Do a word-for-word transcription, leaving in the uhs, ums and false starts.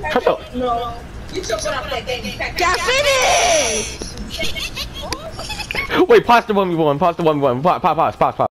Shut up. No. You took one off that game. Got finished! Wait, pause the one v one. Pause the one v one. Pause, pause, pause, pause, pause.